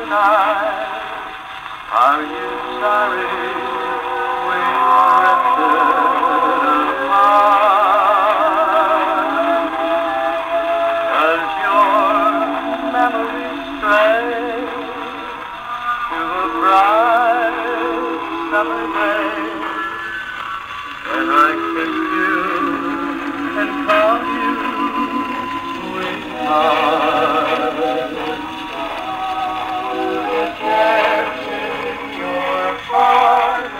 tonight. Are you sorry we drifted apart? Does your memory stray to a bright summer day when I kissed you and called you sweetheart? Your heart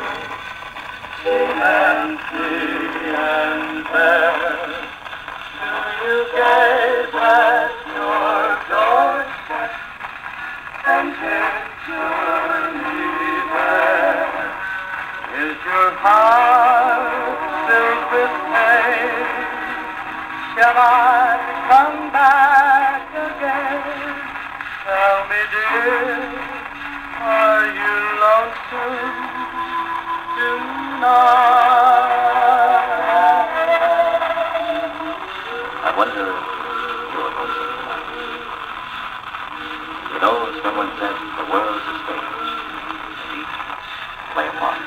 empty and bare. Do you gaze at your doorstep and picture me there? Is your heart filled with pain? Shall I come back again? Tell me, dear, are you lonesome tonight? I wonder if you're lonesome tonight. You know, someone said the world's a stage, and each play a part.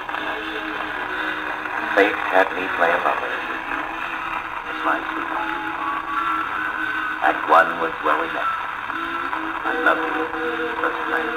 Fate had me play a lover. It's my sweetheart. Act one was where we met. I loved you first night.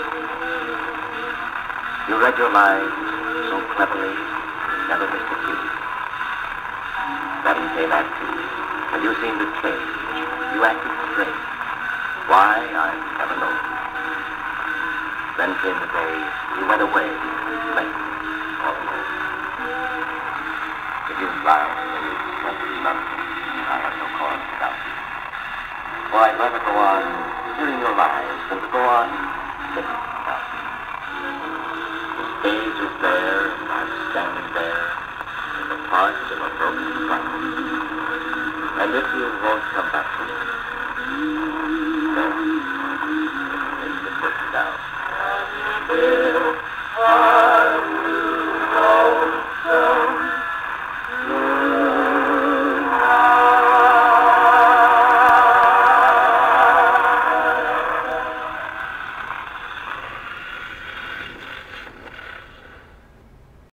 You read your lines so cleverly, never missed a cue. Then came Act two, and you seemed to change. You acted strange. Why, I never know. Then came the day you went away, late, all alone. If you lied, then you went to London. I have no cause to doubt you. For I'd rather go on hearing your lies than to go on living without you. The stage is there, and I'm standing there in the part of a broken cloud. And if you won't come back